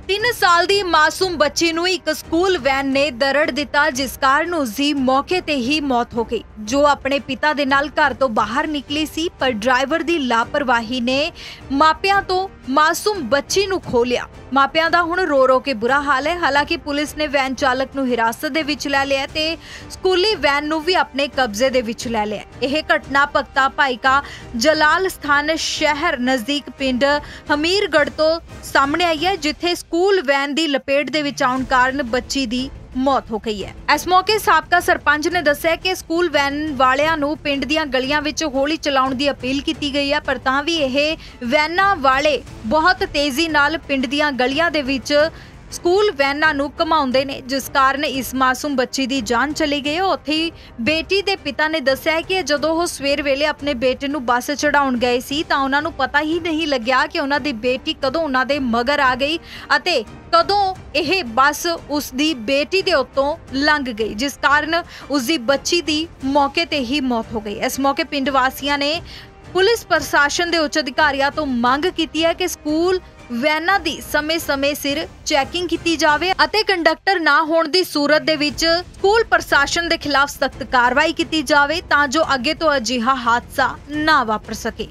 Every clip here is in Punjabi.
3 ਸਾਲ ਦੀ ਮਾਸੂਮ ਬੱਚੀ ਨੂੰ ਇੱਕ ਸਕੂਲ ਵੈਨ ਨੇ ਦਰੜ ਦਿੱਤਾ, ਜਿਸ ਕਾਰਨ ਉਸ ਦੀ ਮੌਕੇ ਤੇ ਹੀ ਮੌਤ ਹੋ ਗਈ। ਜੋ ਆਪਣੇ ਪਿਤਾ ਦੇ ਨਾਲ ਘਰ ਤੋਂ ਬਾਹਰ ਨਿਕਲੀ ਸੀ, ਪਰ ਡਰਾਈਵਰ ਦੀ ਲਾਪਰਵਾਹੀ ਨੇ ਮਾਪਿਆਂ ਤੋਂ ਮਾਸੂਮ ਬੱਚੀ ਨੂੰ ਖੋਹ ਲਿਆ। ਮਾਪਿਆਂ ਦਾ ਹੁਣ ਰੋ ਰੋ ਕੇ ਬੁਰਾ ਹਾਲ ਹੈ। ਹਾਲਾਂਕਿ ਪੁਲਿਸ ਨੇ ਵੈਨ ਚਾਲਕ ਨੂੰ ਹਿਰਾਸਤ ਦੇ ਵਿੱਚ ਲੈ ਲਿਆ ਤੇ ਸਕੂਲੀ ਵੈਨ ਨੂੰ ਵੀ ਆਪਣੇ ਕਬਜ਼ੇ ਦੇ ਵਿੱਚ ਲੈ ਲਿਆ। ਇਹ ਘਟਨਾ ਭਗਤਾ ਭਾਈਕਾ ਜਲਾਲ ਸਥਾਨ ਸ਼ਹਿਰ ਨਜ਼ਦੀਕ ਪਿੰਡ ਹਮੀਰਗੜ੍ਹ ਤੋਂ ਸਾਹਮਣੇ ਆਈ ਹੈ, ਜਿੱਥੇ ਸਕੂਲ ਵੈਨ ਦੀ ਲਪੇਟ ਦੇ ਵਿੱਚ ਆਉਣ ਕਾਰਨ ਬੱਚੀ ਦੀ ਮੌਤ ਹੋ ਗਈ ਹੈ। ਇਸ ਮੌਕੇ ਸਾਬਕਾ ਸਰਪੰਚ ਨੇ ਦੱਸਿਆ ਕਿ ਸਕੂਲ ਵੈਨ ਵਾਲਿਆਂ ਨੂੰ ਪਿੰਡ ਦੀਆਂ ਗਲੀਆਂ ਵਿੱਚ ਹੌਲੀ ਚਲਾਉਣ ਦੀ ਅਪੀਲ ਕੀਤੀ ਗਈ ਹੈ, ਪਰ ਤਾਂ ਵੀ ਇਹ ਵੈਨਾਂ ਵਾਲੇ ਬਹੁਤ ਤੇਜ਼ੀ ਨਾਲ ਪਿੰਡ ਦੀਆਂ ਗਲੀਆਂ ਦੇ ਵਿੱਚ ਸਕੂਲ ਵੈਨਾਂ ਨੂੰ ਘੁਮਾਉਂਦੇ ਨੇ, ਜਿਸ ਕਾਰਨ ਇਸ ਮਾਸੂਮ ਬੱਚੀ ਦੀ ਜਾਨ ਚਲੀ ਗਈ। ਉੱਥੇ ਹੀ ਬੇਟੀ ਦੇ ਪਿਤਾ ਨੇ ਦੱਸਿਆ ਕਿ ਜਦੋਂ ਉਹ ਸਵੇਰ ਵੇਲੇ ਆਪਣੇ ਬੇਟੇ ਨੂੰ ਬੱਸ ਚੜਾਉਣ ਗਏ ਸੀ ਤਾਂ ਉਹਨਾਂ ਨੂੰ ਪਤਾ ਹੀ ਨਹੀਂ ਲੱਗਿਆ ਕਿ ਉਹਨਾਂ ਦੀ ਬੇਟੀ ਕਦੋਂ ਉਹਨਾਂ ਦੇ ਮਗਰ ਆ ਗਈ ਅਤੇ ਕਦੋਂ ਇਹ ਬੱਸ ਉਸ ਦੀ ਬੇਟੀ ਦੇ ਉੱਤੋਂ ਲੰਘ ਗਈ, ਜਿਸ ਕਾਰਨ ਉਸ ਦੀ ਬੱਚੀ ਦੀ ਮੌਕੇ ਤੇ ਹੀ ਮੌਤ ਹੋ ਗਈ। ਇਸ ਮੌਕੇ ਪਿੰਡ ਵਾਸੀਆਂ ਨੇ ਪੁਲਿਸ ਪ੍ਰਸ਼ਾਸਨ ਦੇ ਉੱਚ ਅਧਿਕਾਰੀਆਂ ਤੋਂ ਮੰਗ ਕੀਤੀ ਹੈ ਕਿ ਸਕੂਲ ਵੈਨਾਂ ਦੀ ਸਮੇਂ-ਸਮੇਂ ਸਿਰ ਚੈਕਿੰਗ ਕੀਤੀ ਜਾਵੇ ਅਤੇ ਕੰਡਕਟਰ ਨਾ ਹੋਣ ਦੀ ਸੂਰਤ ਦੇ ਵਿੱਚ ਸਕੂਲ ਪ੍ਰਸ਼ਾਸਨ ਦੇ ਖਿਲਾਫ ਸਖਤ ਕਾਰਵਾਈ ਕੀਤੀ ਜਾਵੇ, ਤਾਂ ਜੋ ਅੱਗੇ ਤੋਂ ਅਜਿਹਾ ਹਾਦਸਾ ਨਾ ਵਾਪਰ ਸਕੇ।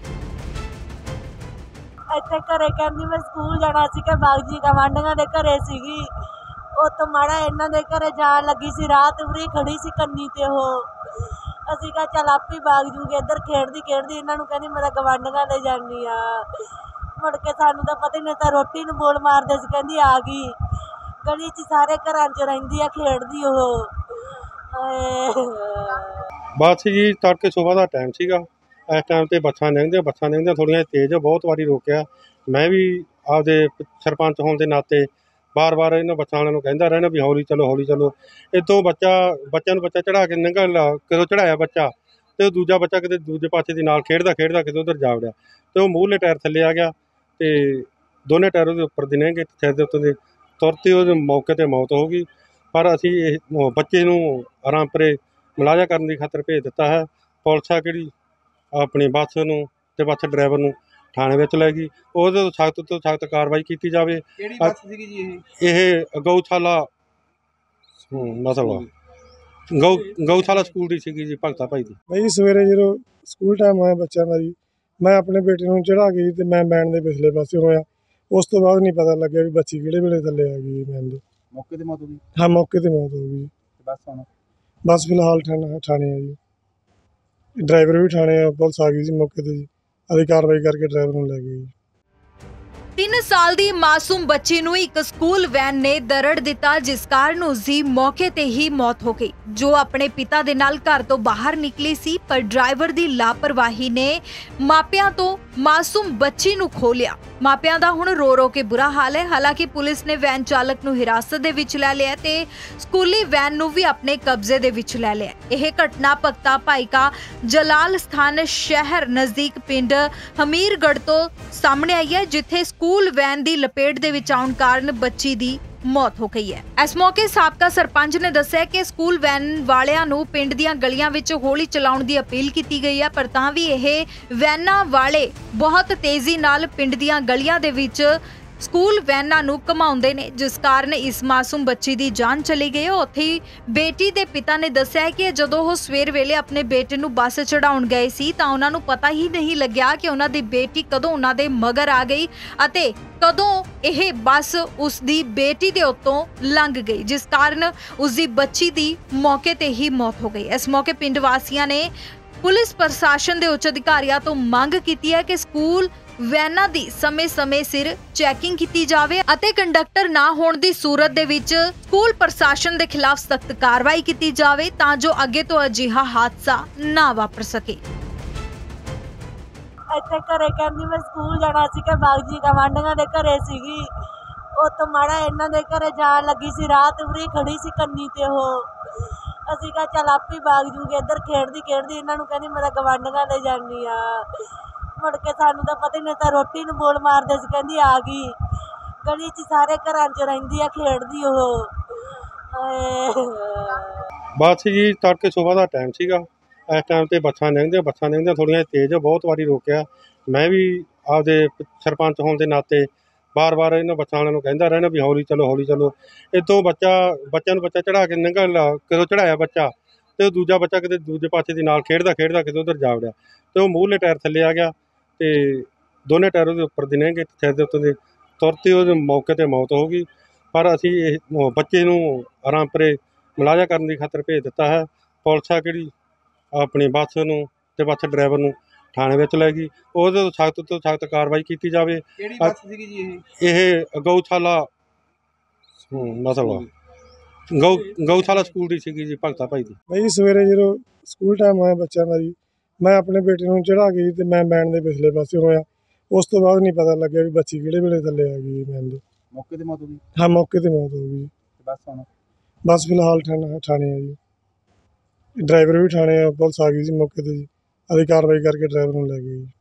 ਇੱਥੇ ਘਰੇ ਕਹਿੰਦੀ ਮੈਂ ਸਕੂਲ ਜਾਣਾ ਸੀ ਕਿ ਬਾਗਜੀ ਗਵਾਂਢੀਆਂ ਦੇ ਘਰੇ ਸੀਗੀ। ਉੱਥੋਂ ਮਾੜਾ ਇਹਨਾਂ ਦੇ ਘਰੇ ਜਾਣ ਲੱਗੀ ਸੀ, ਰਾਤ ਉਰੀ ਖੜੀ ਸੀ ਕੰਨੀ ਤੇ ਉਹ। ਅਸੀਂ ਕਿਹਾ ਚੱਲ ਆਪੇ ਬਾਗ ਜੂਗੇ। ਇੱਧਰ ਖੇਡਦੀ ਇਹਨਾਂ ਨੂੰ ਕਹਿੰਦੀ ਮੈਂ ਤਾਂ ਗਵਾਂਢੀਆਂ ਦੇ ਜਾਣੀ ਆ। ਮੁੜ ਕੇ ਸਾਨੂੰ ਤਾਂ ਪਤਾ ਹੀ ਨਹੀਂ, ਤਾਂ ਰੋਟੀ ਨੂੰ ਬੋਲ ਮਾਰਦੇ ਸੀ, ਕਹਿੰਦੀ ਆ ਗਈ। ਗਲੀ 'ਚ ਸਾਰੇ ਘਰਾਂ 'ਚ ਰਹਿੰਦੀ ਆ, ਖੇਡਦੀ ਉਹ। ਬਸ ਜੀ ਤੜਕੇ ਸੁਬਾਹ ਦਾ ਟਾਈਮ ਸੀਗਾ। ਇਸ ਟਾਈਮ 'ਤੇ ਬੱਸਾਂ ਲੰਘਦੀਆਂ ਥੋੜ੍ਹੀਆਂ ਤੇਜ਼, ਬਹੁਤ ਵਾਰੀ ਰੋਕਿਆ। ਮੈਂ ਵੀ ਆਪਦੇ ਸਰਪੰਚ ਹੋਣ ਦੇ ਨਾਤੇ ਬਾਰ-ਬਾਰ ਇਹਨਾਂ ਬੱਸਾਂ ਵਾਲਿਆਂ ਨੂੰ ਕਹਿੰਦਾ ਰਹਿਣਾ ਵੀ ਹੌਲੀ ਚਲੋ। ਇੱਥੋਂ ਬੱਚਿਆਂ ਨੂੰ ਚੜ੍ਹਾ ਕੇ ਕਦੋਂ ਚੜ੍ਹਾਇਆ ਬੱਚਾ ਅਤੇ ਦੂਜਾ ਬੱਚਾ ਕਿਤੇ ਦੂਜੇ ਪਾਸੇ ਦੀ ਨਾਲ ਖੇਡਦਾ ਕਿਤੇ ਉੱਧਰ ਜਾ ਵੜਿਆ ਅਤੇ ਉਹ ਮੂਹਰਲੇ ਟਾਇਰ ਥੱਲੇ ਆ ਗਿਆ ਅਤੇ ਦੋਨੇ ਟਾਇਰ ਉਹਦੇ ਉੱਪਰ ਦੀ ਲੰਘੇ, ਸਿਰ ਦੇ ਉੱਤੋਂ ਦੀ ਤੁਰੰਤ ਹੀ ਉਹਦੇ ਮੌਕੇ 'ਤੇ ਮੌਤ ਹੋ ਗਈ। ਪਰ ਅਸੀਂ ਇਹ ਬੱਚੇ ਨੂੰ ਆਰਾਮਪੁਰੇ ਮੁਲਾਜ਼ਾ ਕਰਨ ਦੀ ਖਾਤਰ ਭੇਜ ਦਿੱਤਾ ਹੈ। ਪੁਲਿਸ ਆ ਕਿਹੜੀ ਆਪਣੀ ਬੱਸ ਨੂੰ ਅਤੇ ਬੱਸ ਡਰਾਈਵਰ ਨੂੰ ਥਾਣੇ ਵਿੱਚ ਲੈ ਗਈ। ਉਹਦੇ ਤੋਂ ਸਖਤ ਕਾਰਵਾਈ ਕੀਤੀ ਜਾਵੇ। ਕਿਹੜੀ ਬੱਸ ਸੀਗੀ ਜੀ ਇਹ ਗਊਸ਼ਾਲਾ ਮਤਲਬ ਗਊਸ਼ਾਲਾ ਸਕੂਲ ਦੀ ਸੀਗੀ ਜੀ, ਭਗਤਾ ਭਾਈ ਦੀ। ਬਈ ਸਵੇਰੇ ਜਦੋਂ ਸਕੂਲ ਟਾਈਮ ਹੋਇਆ ਬੱਚਿਆਂ ਦਾ ਜੀ, ਮੈਂ ਆਪਣੇ ਬੇਟੇ ਨੂੰ ਚੜ੍ਹਾ ਗਈ ਅਤੇ ਮੈਂ ਵੈਨ ਦੇ ਪਿਛਲੇ ਪਾਸੇ ਹੋਇਆ। ਉਸ ਤੋਂ ਬਾਅਦ ਨਹੀਂ ਪਤਾ ਲੱਗਿਆ ਵੀ ਬੱਚੀ ਕਿਹੜੇ ਵੇਲੇ ਥੱਲੇ ਆ ਗਈ ਵੈਨ ਦੇ। ਮੌਕੇ 'ਤੇ ਮੌਤ ਹੋ ਗਈ? ਹਾਂ, ਮੌਕੇ 'ਤੇ ਮੌਤ ਹੋ ਗਈ। ਬੱਸ ਫਿਲਹਾਲ ਥਾਣੇ ਆ ਜੀ, ਡਰਾਈਵਰ ਵੀ ਥਾਣੇ ਆ, ਪੁਲਿਸ ਆ ਗਈ ਸੀ ਮੌਕੇ 'ਤੇ ਜੀ। ਅਸੀਂ ਕਾਰਵਾਈ ਕਰਕੇ ਡਰਾਈਵਰ ਨੂੰ ਲੈ ਗਏ। 3 ਸਾਲ ਦੀ ਮਾਸੂਮ ਬੱਚੀ ਨੂੰ ਇੱਕ ਸਕੂਲ ਵੈਨ ਨੇ ਦਰੜ ਦਿੱਤਾ, ਜਿਸ ਕਾਰਨ ਉਸ ਦੀ ਮੌਕੇ ਤੇ ਹੀ ਮੌਤ ਹੋ ਗਈ। ਜੋ ਆਪਣੇ ਪਿਤਾ ਦੇ ਨਾਲ ਘਰ ਤੋਂ ਬਾਹਰ ਨਿਕਲੀ ਸੀ, ਪਰ ਡਰਾਈਵਰ ਦੀ ਲਾਪਰਵਾਹੀ ਨੇ ਮਾਪਿਆਂ ਤੋਂ ਮਾਸੂਮ ਬੱਚੀ ਨੂੰ ਖੋਹ ਲਿਆ। ਮਾਪਿਆਂ ਦਾ ਹੁਣ ਰੋ ਰੋ ਕੇ ਬੁਰਾ ਹਾਲ ਹੈ। ਹਾਲਾਂਕਿ ਪੁਲਿਸ ਨੇ ਵੈਨ ਚਾਲਕ ਨੂੰ ਹਿਰਾਸਤ ਦੇ ਵਿੱਚ ਲੈ ਲਿਆ ਤੇ ਸਕੂਲੀ ਵੈਨ ਨੂੰ ਵੀ ਆਪਣੇ ਕਬਜ਼ੇ ਦੇ ਵਿੱਚ ਲੈ ਲਿਆ। ਇਹ ਘਟਨਾ ਭਗਤਾ ਭਾਈਕਾ ਜਲਾਲ ਸਥਾਨ ਸ਼ਹਿਰ ਨਜ਼ਦੀਕ ਪਿੰਡ ਹਮੀਰਗੜ੍ਹ ਤੋਂ ਸਾਹਮਣੇ ਆਈ ਹੈ, ਜਿੱਥੇ ਸਕੂਲ ਵੈਨ ਦੀ ਲਪੇਟ ਦੇ ਵਿੱਚ ਆਉਣ ਕਾਰਨ ਬੱਚੀ ਦੀ ਮੌਤ ਹੋ ਗਈ ਹੈ। ਇਸ ਮੌਕੇ ਸਾਬਕਾ ਸਰਪੰਚ ਨੇ ਦੱਸਿਆ ਕਿ ਸਕੂਲ ਵੈਨ ਵਾਲਿਆਂ ਨੂੰ ਪਿੰਡ ਦੀਆਂ ਗਲੀਆਂ ਵਿੱਚ ਹੌਲੀ ਚਲਾਉਣ ਦੀ ਅਪੀਲ ਕੀਤੀ ਗਈ ਹੈ, ਪਰ ਤਾਂ ਵੀ ਇਹ ਵੈਨਾਂ ਵਾਲੇ ਬਹੁਤ ਤੇਜ਼ੀ ਨਾਲ ਪਿੰਡ ਦੀਆਂ ਗਲੀਆਂ ਦੇ ਵਿੱਚ ਸਕੂਲ ਵੈਨਾਂ ਨੂੰ ਘੁਮਾਉਂਦੇ ਨੇ, ਜਿਸ ਕਾਰਨ ਇਸ ਮਾਸੂਮ ਬੱਚੀ ਦੀ ਜਾਨ ਚਲੀ ਗਈ। ਉੱਥੇ ਹੀ ਬੇਟੀ ਦੇ ਪਿਤਾ ਨੇ ਦੱਸਿਆ ਕਿ ਜਦੋਂ ਉਹ ਸਵੇਰ ਵੇਲੇ ਆਪਣੇ ਬੇਟੇ ਨੂੰ ਬੱਸ ਚੜਾਉਣ ਗਏ ਸੀ ਤਾਂ ਉਹਨਾਂ ਨੂੰ ਪਤਾ ਹੀ ਨਹੀਂ ਲੱਗਿਆ ਕਿ ਉਹਨਾਂ ਦੀ ਬੇਟੀ ਕਦੋਂ ਉਹਨਾਂ ਦੇ ਮਗਰ ਆ ਗਈ ਅਤੇ ਕਦੋਂ ਇਹ ਬੱਸ ਉਸ ਦੀ ਬੇਟੀ ਦੇ ਉੱਤੋਂ ਲੰਘ ਗਈ, ਜਿਸ ਕਾਰਨ ਉਸ ਦੀ ਬੱਚੀ ਦੀ ਮੌਕੇ ਤੇ ਹੀ ਮੌਤ ਹੋ ਗਈ। ਇਸ ਮੌਕੇ ਪਿੰਡ ਵਾਸੀਆਂ ਨੇ ਪੁਲਿਸ ਪ੍ਰਸ਼ਾਸਨ ਦੇ ਉੱਚ ਅਧਿਕਾਰੀਆਂ ਤੋਂ ਮੰਗ ਕੀਤੀ ਹੈ ਕਿ ਸਕੂਲ ਵੈਨਾਂ ਦੀ ਸਮੇਂ-ਸਮੇਂ ਸਿਰ ਚੈਕਿੰਗ ਕੀਤੀ ਜਾਵੇ ਅਤੇ ਕੰਡਕਟਰ ਨਾ ਹੋਣ ਦੀ ਸੂਰਤ ਦੇ ਵਿੱਚ ਸਕੂਲ ਪ੍ਰਸ਼ਾਸਨ ਦੇ ਖਿਲਾਫ ਸਖਤ ਕਾਰਵਾਈ ਕੀਤੀ ਜਾਵੇ, ਤਾਂ ਜੋ ਅੱਗੇ ਤੋਂ ਅਜਿਹਾ ਹਾਦਸਾ ਨਾ ਵਾਪਰ ਸਕੇ। ਇੱਥੇ ਘਰੇ ਕਹਿੰਦੀ ਮੈਂ ਸਕੂਲ ਜਾਣਾ ਸੀ ਕਿ ਬਾਗਜੀ ਗਵਾਂਢੀਆਂ ਦੇ ਘਰੇ ਸੀਗੀ। ਉੱਥੋਂ ਮਾੜਾ ਇਹਨਾਂ ਦੇ ਘਰੇ ਜਾਣ ਲੱਗੀ ਸੀ, ਰਾਤ ਉਰੀ ਖੜੀ ਸੀ ਕੰਨੀ ਤੇ ਉਹ। ਅਸੀਂ ਕਿਹਾ ਚੱਲ ਆਪੇ ਬਾਗ ਜੂਗੇ। ਇੱਧਰ ਖੇਡਦੀ ਇਹਨਾਂ ਨੂੰ ਕਹਿੰਦੀ ਮੈਂ ਤਾਂ ਗਵਾਂਢੀਆਂ ਦੇ ਜਾਣੀ ਆ। ਮੁੜ ਕੇ ਸਾਨੂੰ ਤਾਂ ਪਤਾ ਹੀ ਨਹੀਂ, ਤਾਂ ਰੋਟੀ ਨੂੰ ਬੋਲ ਮਾਰਦੇ ਸੀ, ਕਹਿੰਦੀ ਆ ਗਈ। ਗਲੀ 'ਚ ਸਾਰੇ ਘਰਾਂ 'ਚ ਰਹਿੰਦੀ ਆ, ਖੇਡਦੀ ਉਹ। ਬਸ ਜੀ ਤੜਕੇ ਸੁਬਾਹ ਦਾ ਟਾਈਮ ਸੀਗਾ। ਇਸ ਟਾਈਮ 'ਤੇ ਬੱਸਾਂ ਲੰਘਦੀਆਂ ਥੋੜ੍ਹੀਆਂ ਤੇਜ਼, ਬਹੁਤ ਵਾਰੀ ਰੋਕਿਆ। ਮੈਂ ਵੀ ਆਪਦੇ ਸਰਪੰਚ ਹੋਣ ਦੇ ਨਾਤੇ ਬਾਰ-ਬਾਰ ਇਹਨਾਂ ਬੱਸਾਂ ਵਾਲਿਆਂ ਨੂੰ ਕਹਿੰਦਾ ਰਹਿਣਾ ਵੀ ਹੌਲੀ ਚਲੋ। ਇੱਥੋਂ ਬੱਚਿਆਂ ਨੂੰ ਚੜ੍ਹਾ ਕੇ ਲੰਘਣ ਕਦੋਂ ਚੜ੍ਹਾਇਆ ਬੱਚਾ ਤੇ ਉਹ ਦੂਜਾ ਬੱਚਾ ਕਿਤੇ ਦੂਜੇ ਪਾਸੇ ਦੀ ਨਾਲ ਖੇਡਦਾ ਕਿਤੇ ਉੱਧਰ ਜਾ ਵੜਿਆ ਤੇ ਉਹ ਮੂਹਰਲੇ ਟਾਇਰ ਥੱਲੇ ਆ ਗਿਆ ਤੇ ਦੋਨੇ ਟਾਇਰ ਉਹਦੇ ਉੱਪਰ ਦੀ ਲੰਘੇ ਸਿਰ ਦੇ ਉੱਤੋਂ ਦੀ ਤੁਰੰਤ ਹੀ ਉਹਦੇ ਮੌਕੇ 'ਤੇ ਮੌਤ ਹੋ ਗਈ। ਪਰ ਅਸੀਂ ਇਹ ਬੱਚੇ ਨੂੰ ਆਰਾਮਪੁਰੇ ਮੁਲਾਜ਼ਾ ਕਰਨ ਦੀ ਖਾਤਰ ਭੇਜ ਦਿੱਤਾ ਹੈ। ਪੁਲਿਸ ਆ ਕਿਹੜੀ ਆਪਣੀ ਬੱਸ ਨੂੰ ਤੇ ਬੱਸ ਡਰਾਈਵਰ ਨੂੰ ਥਾਣੇ ਵਿੱਚ ਲੈ ਗਈ। ਉਹਦੇ ਤੋਂ ਸਖਤ ਕਾਰਵਾਈ ਕੀਤੀ ਜਾਵੇ। ਕਿਹੜੀ ਬੱਸ ਸੀਗੀ ਜੀ ਇਹ ਗਊਸ਼ਾਲਾ ਮਤਲਬ ਗਊਸ਼ਾਲਾ ਸਕੂਲ ਦੀ ਸੀਗੀ ਜੀ, ਭਗਤਾ ਭਾਈ ਦੀ। ਬਈ ਸਵੇਰੇ ਜਦੋਂ ਸਕੂਲ ਟਾਈਮ ਹੋਇਆ ਬੱਚਿਆਂ ਦਾ ਜੀ, ਮੈਂ ਆਪਣੇ ਬੇਟੇ ਨੂੰ ਚੜ੍ਹਾ ਕੇ ਤੇ ਮੈਂ ਵੈਨ ਦੇ ਪਿਛਲੇ ਪਾਸੇ ਹੋਇਆ। ਉਸ ਤੋਂ ਬਾਅਦ ਨਹੀਂ ਪਤਾ ਲੱਗਿਆ ਵੀ ਬੱਚੀ ਕਿਹੜੇ ਵੇਲੇ ਥੱਲੇ ਆ ਗਈ ਵੈਨ ਦੇ। ਮੌਕੇ ਤੇ ਮੌਤ ਹੋ ਗਈ? ਹਾਂ, ਮੌਕੇ ਤੇ ਮੌਤ ਹੋ ਗਈ। ਤੇ ਬੱਸ ਹੁਣ? ਬੱਸ ਫਿਲਹਾਲ ਥਾਣੇ ਆ ਜੀ, ਡਰਾਈਵਰ ਵੀ ਥਾਣੇ ਆ, ਪੁਲਿਸ ਆ ਗਈ ਸੀ ਮੌਕੇ ਤੇ ਜੀ। ਅਸੀਂ ਕਾਰਵਾਈ ਕਰਕੇ ਡਰਾਈਵਰ ਨੂੰ ਲੈ ਗਏ ਜੀ।